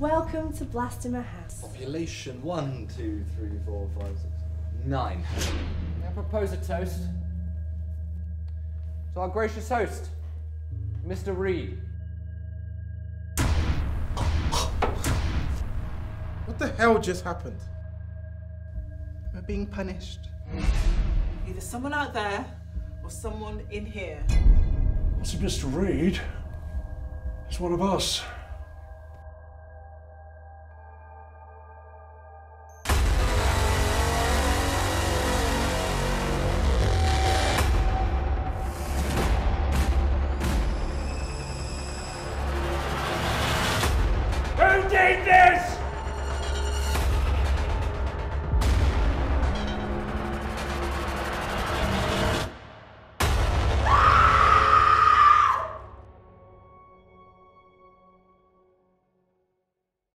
Welcome to Blastimer House. Population 1, 2, 3, 4, 5, 6, 9. May I propose a toast to our gracious host, Mr. Reed. What the hell just happened? We're being punished. Either someone out there or someone in here. What's Mr. Reed? He's one of us.